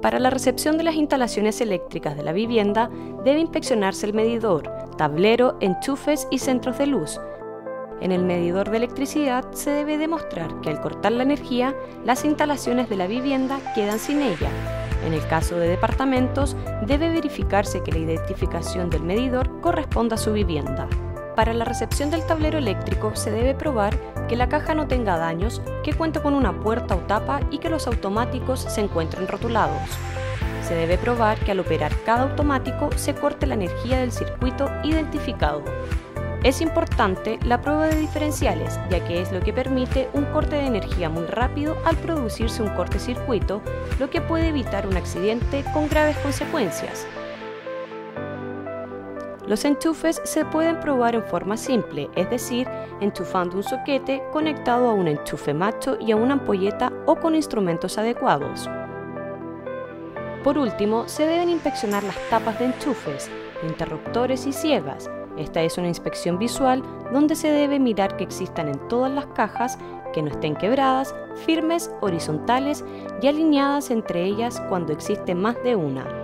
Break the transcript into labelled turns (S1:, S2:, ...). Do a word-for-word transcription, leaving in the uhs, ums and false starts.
S1: Para la recepción de las instalaciones eléctricas de la vivienda, debe inspeccionarse el medidor, tablero, enchufes y centros de luz. En el medidor de electricidad se debe demostrar que al cortar la energía, las instalaciones de la vivienda quedan sin ella. En el caso de departamentos, debe verificarse que la identificación del medidor corresponda a su vivienda. Para la recepción del tablero eléctrico se debe probar que la caja no tenga daños, que cuente con una puerta o tapa y que los automáticos se encuentren rotulados. Se debe probar que al operar cada automático se corte la energía del circuito identificado. Es importante la prueba de diferenciales, ya que es lo que permite un corte de energía muy rápido al producirse un cortocircuito, lo que puede evitar un accidente con graves consecuencias. Los enchufes se pueden probar en forma simple, es decir, enchufando un soquete conectado a un enchufe macho y a una ampolleta o con instrumentos adecuados. Por último, se deben inspeccionar las tapas de enchufes, interruptores y ciegas. Esta es una inspección visual donde se debe mirar que existan en todas las cajas, que no estén quebradas, firmes, horizontales y alineadas entre ellas cuando existe más de una.